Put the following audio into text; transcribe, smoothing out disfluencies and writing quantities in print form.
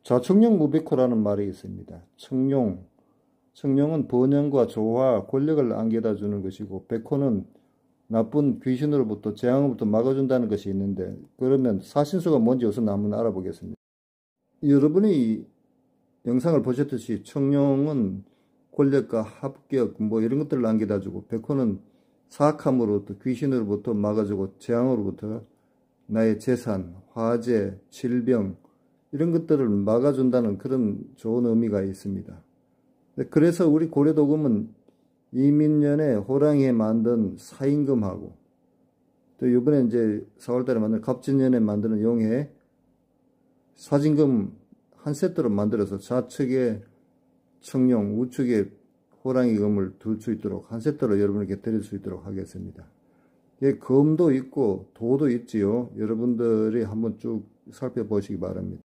자청룡 무베코라는 말이 있습니다. 청룡은 번영과 조화, 권력을 안겨다 주는 것이고, 베코는 나쁜 귀신으로부터, 재앙으로부터 막아준다는 것이 있는데, 그러면 사신수가 뭔지 우선 한번 알아보겠습니다. 여러분이 영상을 보셨듯이 청룡은 권력과 합격, 이런 것들을 안겨다 주고, 베코는 사악함으로부터, 귀신으로부터 막아주고, 재앙으로부터 나의 재산, 화재, 질병, 이런 것들을 막아준다는 그런 좋은 의미가 있습니다. 그래서 우리 고려도금은 이민년에 호랑이에 만든 사임금하고, 또 이번에 이제 4월달에 만든 갑진년에 만드는 용해 사진금 한 세트로 만들어서 좌측에 청룡, 우측에 호랑이금을 둘 수 있도록 한 세트로 여러분에게 드릴 수 있도록 하겠습니다. 예, 금도 있고 도도 있지요. 여러분들이 한번 쭉 살펴보시기 바랍니다.